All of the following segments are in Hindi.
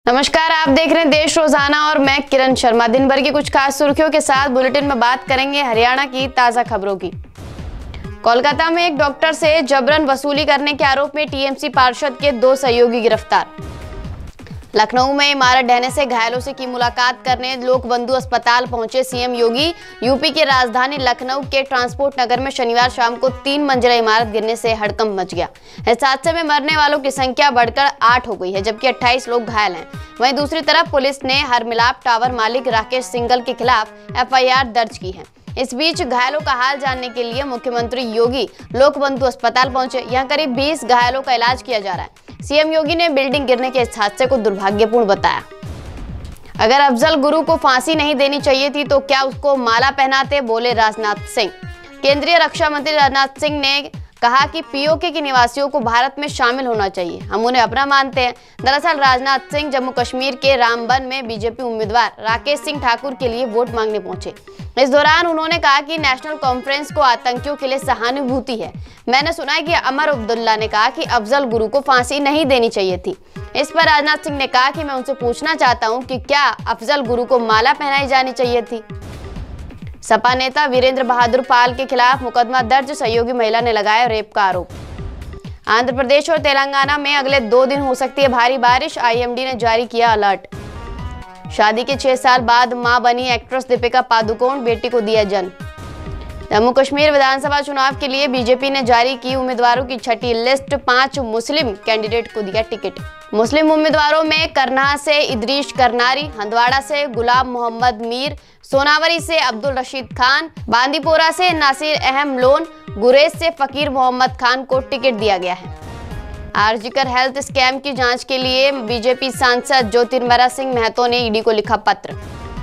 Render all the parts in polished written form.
नमस्कार, आप देख रहे हैं देश रोजाना और मैं किरण शर्मा। दिन भर की कुछ खास सुर्खियों के साथ बुलेटिन में बात करेंगे हरियाणा की ताजा खबरों की। कोलकाता में एक डॉक्टर से जबरन वसूली करने के आरोप में टीएमसी पार्षद के 2 सहयोगी गिरफ्तार। लखनऊ में इमारत ढहने से घायलों से की मुलाकात करने लोक बंधु अस्पताल पहुंचे सीएम योगी। यूपी की राजधानी लखनऊ के ट्रांसपोर्ट नगर में शनिवार शाम को 3 मंजिला इमारत गिरने से हड़कंप मच गया। इस हादसे में मरने वालों की संख्या बढ़कर 8 हो गई है, जबकि 28 लोग घायल हैं। वहीं दूसरी तरफ पुलिस ने हरमिलाप टावर मालिक राकेश सिंघल के खिलाफ एफआईआर दर्ज की है। इस बीच घायलों का हाल जानने के लिए मुख्यमंत्री योगी लोक बंधु अस्पताल पहुंचे। यहां करीब 20 घायलों का इलाज किया जा रहा है। सीएम योगी ने बिल्डिंग गिरने के इस हादसे को दुर्भाग्यपूर्ण बताया। अगर अफजल गुरु को फांसी नहीं देनी चाहिए थी तो क्या उसको माला पहनाते, बोले राजनाथ सिंह। केंद्रीय रक्षा मंत्री राजनाथ सिंह ने कहा कि पीओके के निवासियों को भारत में शामिल होना चाहिए, हम उन्हें अपना मानते हैं। दरअसल राजनाथ सिंह जम्मू कश्मीर के रामबन में बीजेपी उम्मीदवार राकेश सिंह ठाकुर के लिए वोट मांगने पहुंचे। इस दौरान उन्होंने कहा कि नेशनल कॉन्फ्रेंस को आतंकियों के लिए सहानुभूति है। मैंने सुना है कि अमर अब्दुल्ला ने कहा कि अफजल गुरु को फांसी नहीं देनी चाहिए थी। इस पर राजनाथ सिंह ने कहा कि मैं उनसे पूछना चाहता हूं कि क्या अफजल गुरु को माला पहनाई जानी चाहिए थी। सपा नेता वीरेंद्र बहादुर पाल के खिलाफ मुकदमा दर्ज, सहयोगी महिला ने लगाया रेप का आरोप। आंध्र प्रदेश और तेलंगाना में अगले 2 दिन हो सकती है भारी बारिश, आईएमडी ने जारी किया अलर्ट। शादी के 6 साल बाद मां बनी एक्ट्रेस दीपिका पादुकोण, बेटी को दिया जन्म। जम्मू कश्मीर विधानसभा चुनाव के लिए बीजेपी ने जारी की उम्मीदवारों की छठी लिस्ट, 5 मुस्लिम कैंडिडेट को दिया टिकट। मुस्लिम उम्मीदवारों में करनाह से इदरीश करनारी, हंदवाड़ा से गुलाम मोहम्मद मीर, सोनावरी से अब्दुल रशीद खान, बांदीपोरा से नासिर अहम लोन, गुरेज से फकीर मोहम्मद खान को टिकट दिया गया है। आरजीकर हेल्थ स्कैम की जांच के लिए बीजेपी सांसद ज्योतिर्मयी सिंह महतो ने ईडी को लिखा पत्र।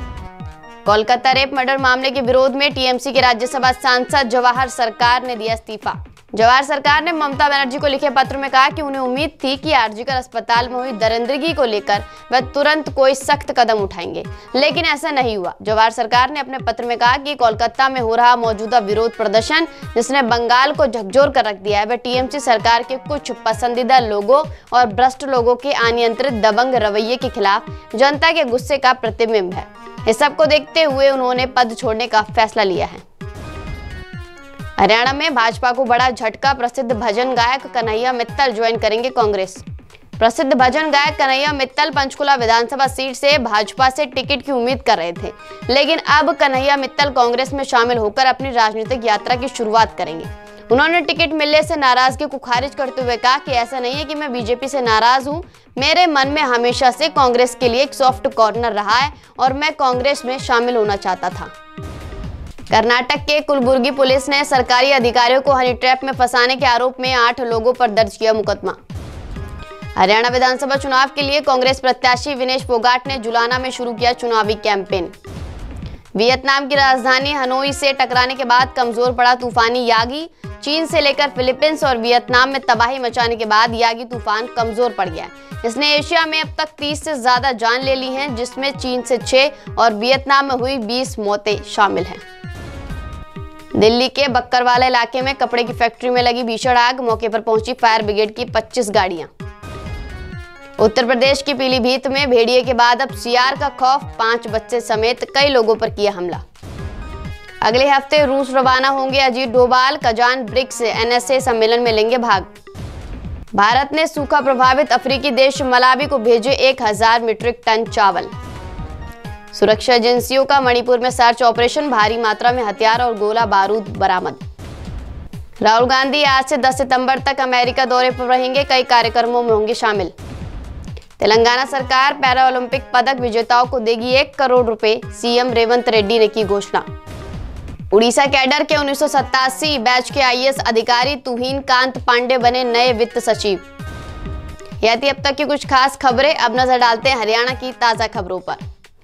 कोलकाता रेप मर्डर मामले के विरोध में टीएमसी के राज्यसभा सांसद जवाहर सरकार ने दिया इस्तीफा। जवाहर सरकार ने ममता बनर्जी को लिखे पत्र में कहा कि उन्हें उम्मीद थी कि आरजीकर अस्पताल में हुई दरिंदगी को लेकर वह तुरंत कोई सख्त कदम उठाएंगे, लेकिन ऐसा नहीं हुआ। जवाहर सरकार ने अपने पत्र में कहा कि कोलकाता में हो रहा मौजूदा विरोध प्रदर्शन जिसने बंगाल को झकझोर कर रख दिया है, वह टीएमसी सरकार के कुछ पसंदीदा लोगों और भ्रष्ट लोगों के अनियंत्रित दबंग रवैये के खिलाफ जनता के गुस्से का प्रतिबिंब है। इस सब को देखते हुए उन्होंने पद छोड़ने का फैसला लिया है। हरियाणा में भाजपा को बड़ा झटका, प्रसिद्ध भजन गायक कन्हैया मित्तल ज्वाइन करेंगे कांग्रेस। प्रसिद्ध भजन गायक कन्हैया मित्तल पंचकुला विधानसभा सीट से भाजपा से टिकट की उम्मीद कर रहे थे, लेकिन अब कन्हैया मित्तल कांग्रेस में शामिल होकर अपनी राजनीतिक यात्रा की शुरुआत करेंगे। उन्होंने टिकट मिलने से नाराजगी को खारिज करते हुए कहा कि ऐसा नहीं है कि मैं बीजेपी से नाराज हूं, मेरे मन में हमेशा से कांग्रेस के लिए एक सॉफ्ट कॉर्नर रहा है और मैं कांग्रेस में शामिल होना चाहता था। कर्नाटक के कुलबुर्गी पुलिस ने सरकारी अधिकारियों को हनी ट्रैप में फंसाने के आरोप में 8 लोगों पर दर्ज किया मुकदमा। हरियाणा विधानसभा चुनाव के लिए कांग्रेस प्रत्याशी विनेश फोगाट ने जुलाना में शुरू किया चुनावी कैंपेन। वियतनाम की राजधानी हनोई से टकराने के बाद कमजोर पड़ा तूफानी यागी। चीन से लेकर फिलीपींस और वियतनाम में तबाही मचाने के बाद यागी तूफान कमजोर पड़ गया है। इसने एशिया में अब तक 30 से ज्यादा जान ले ली हैं, जिसमें चीन से 6 और वियतनाम में हुई 20 मौतें शामिल हैं। दिल्ली के बक्करवाला इलाके में कपड़े की फैक्ट्री में लगी भीषण आग, मौके पर पहुंची फायर ब्रिगेड की 25 गाड़ियां। उत्तर प्रदेश की पीलीभीत में भेड़िए के बाद अब सियार का खौफ, 5 बच्चे समेत कई लोगों पर किया हमला। अगले हफ्ते रूस रवाना होंगे Ajit Doval, Kazan BRICS NSA सम्मेलन में लेंगे भाग। भारत ने सूखा प्रभावित अफ्रीकी देश मलावी को भेजे 1000 मीट्रिक टन चावल। सुरक्षा एजेंसियों का मणिपुर में सर्च ऑपरेशन, भारी मात्रा में हथियार और गोला बारूद बरामद। राहुल गांधी आज से 10 सितंबर तक अमेरिका दौरे पर रहेंगे, कई कार्यक्रमों में होंगे शामिल। तेलंगाना सरकार पैरा ओलंपिक पदक विजेताओं को देगी 1 करोड़ रुपए, सीएम रेवंत रेड्डी ने की घोषणा। उड़ीसा कैडर के 1987 बैच के आईएएस अधिकारी तुहीन कांत पांडे बने नए वित्त सचिव। यह थी अब तक की कुछ खास खबरें। अब नजर डालते हैं हरियाणा की ताजा खबरों पर।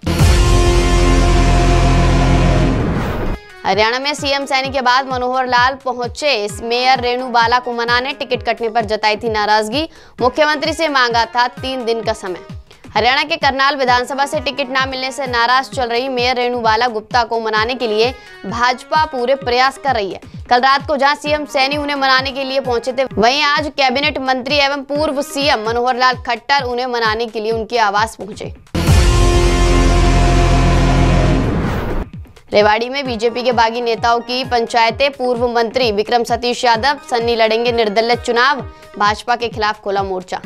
हरियाणा में सीएम सैनी के बाद मनोहर लाल पहुंचे। मेयर रेणु बाला को मनाने टिकट कटने पर जताई थी नाराजगी। मुख्यमंत्री से मांगा था 3 दिन का समय। हरियाणा के करनाल विधानसभा से टिकट न मिलने से नाराज चल रही मेयर रेणुबाला गुप्ता को मनाने के लिए भाजपा पूरे प्रयास कर रही है। कल रात को जहां सीएम सैनी उन्हें मनाने के लिए पहुंचे थे, वहीं आज कैबिनेट मंत्री एवं पूर्व सीएम मनोहर लाल खट्टर उन्हें मनाने के लिए उनके आवास पहुंचे। रेवाड़ी में बीजेपी के बागी नेताओं की पंचायतें, पूर्व मंत्री विक्रम सतीश यादव सन्नी लड़ेंगे निर्दलीय चुनाव, भाजपा के खिलाफ खोला मोर्चा।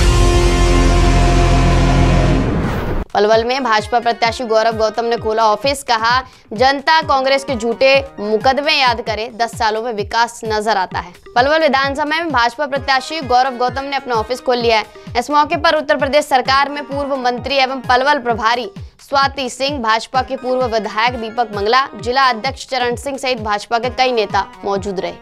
पलवल में भाजपा प्रत्याशी गौरव गौतम ने खोला ऑफिस, कहा जनता कांग्रेस के झूठे मुकदमे याद करे, 10 सालों में विकास नजर आता है। पलवल विधानसभा में भाजपा प्रत्याशी गौरव गौतम ने अपना ऑफिस खोल लिया है। इस मौके पर उत्तर प्रदेश सरकार में पूर्व मंत्री एवं पलवल प्रभारी स्वाति सिंह, भाजपा के पूर्व विधायक दीपक मंगला, जिला अध्यक्ष चरण सिंह सहित भाजपा के कई नेता मौजूद रहे।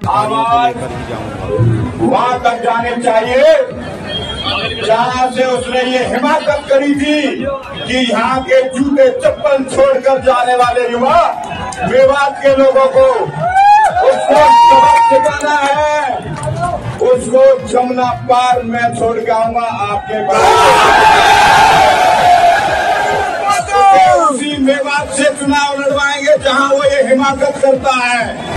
वहाँ तक जाने चाहिए जहाँ से उसने ये हिमाकत करी थी कि यहाँ के जूते चप्पल छोड़कर जाने वाले युवा मेवात के लोगों को उसको सबक सिखाना है, उसको जमुना पार मैं छोड़ के आऊंगा आपके पास। उसी मेवात से चुनाव लड़वाएंगे जहाँ वो ये हिमाकत करता है।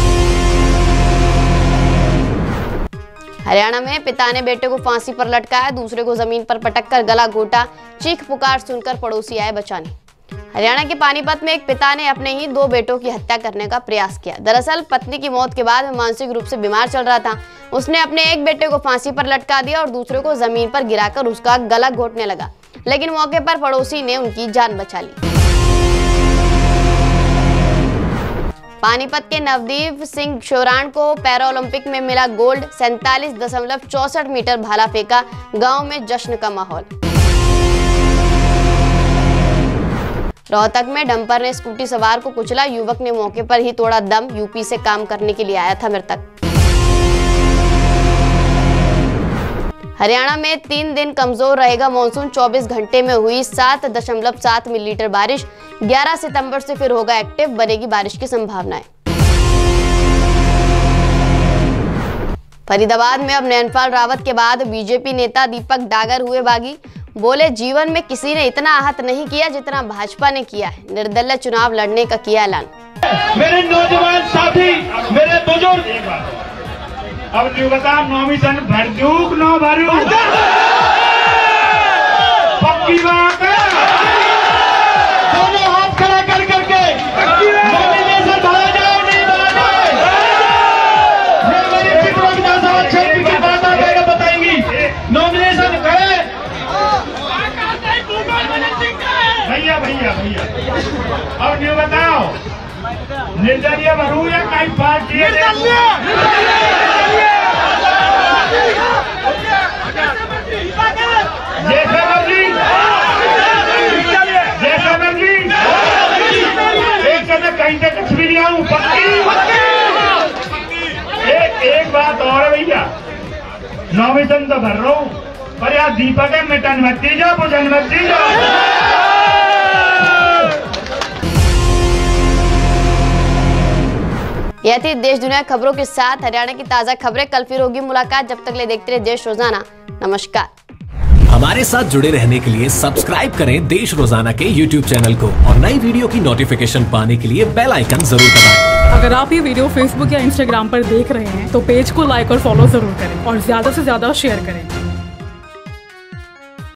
हरियाणा में पिता ने बेटे को फांसी पर लटकाया, दूसरे को जमीन पर पटककर गला घोटा, चीख पुकार सुनकर पड़ोसी आए बचाने। हरियाणा के पानीपत में एक पिता ने अपने ही 2 बेटों की हत्या करने का प्रयास किया। दरअसल पत्नी की मौत के बाद मानसिक रूप से बीमार चल रहा था। उसने अपने एक बेटे को फांसी पर लटका दिया और दूसरे को जमीन पर गिराकर उसका गला घोटने लगा, लेकिन मौके पर पड़ोसी ने उनकी जान बचा ली। पानीपत के नवदीप सिंह शोराण को पैरा ओलंपिक में मिला गोल्ड, 47.64 मीटर भाला फेंका, गांव में जश्न का माहौल। रोहतक में डंपर ने स्कूटी सवार को कुचला, युवक ने मौके पर ही तोड़ा दम, यूपी से काम करने के लिए आया था मृतक। हरियाणा में 3 दिन कमजोर रहेगा मॉनसून, 24 घंटे में हुई 7.7 मिलीमीटर बारिश, 11 सितंबर से फिर होगा एक्टिव, बनेगी बारिश की संभावनाएं। फरीदाबाद में अब नैनपाल रावत के बाद बीजेपी नेता दीपक डागर हुए बागी, बोले जीवन में किसी ने इतना आहत नहीं किया जितना भाजपा ने किया है, निर्दलीय चुनाव लड़ने का किया ऐलान। मेरे नौजवान साथी, मेरे बुजुर्ग, अब बता नॉमिनेशन भरदूक न भरू, पक्की बात है, दोनों हाथ खड़ा कर करके नॉमिनेशन भरा जाए नहीं भरा जाए, ये मेरी त्रिपुरा विधानसभा क्षेत्र की बात आप बताएंगी। नॉमिनेशन करे भैया भैया भैया, अब ये बताओ निर्दलीय भरू या कई पार्टी कहीं से कुछ भी नहीं आऊं, एक बात और भैया, नॉमिनेशन तो भर रहा हूं पर यार दीपक है मिटन मत दीजिए, भोजन मत दीजिए। यह थी देश दुनिया खबरों के साथ हरियाणा की ताजा खबरें। कल फिर होगी मुलाकात, जब तक ले देखते रहे देश रोजाना। नमस्कार। हमारे साथ जुड़े रहने के लिए सब्सक्राइब करें देश रोजाना के YouTube चैनल को और नई वीडियो की नोटिफिकेशन पाने के लिए बेल आइकन जरूर दबाएं। अगर आप ये वीडियो Facebook या Instagram पर देख रहे हैं तो पेज को लाइक और फॉलो जरूर करें और ज्यादा से ज्यादा शेयर करें।